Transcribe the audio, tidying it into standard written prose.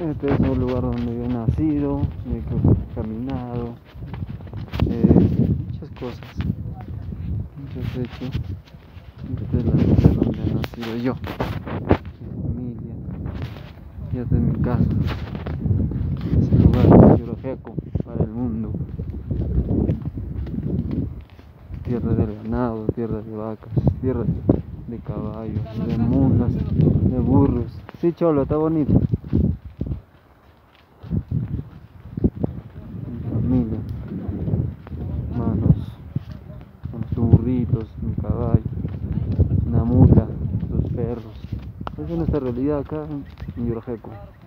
Este es el lugar donde yo he nacido, he caminado, muchas cosas, muchos hechos. Esta es la vida donde he nacido yo, mi familia, y esta es mi casa. Ese lugar, Yurajeco, para el mundo. Tierra del ganado, tierra de vacas, tierra de caballos, de mulas, de burros. Sí, Cholo, está bonito. Mi familia, manos, con sus burritos, mi caballo, una mula, sus perros. Es nuestra realidad acá en Yurajeco.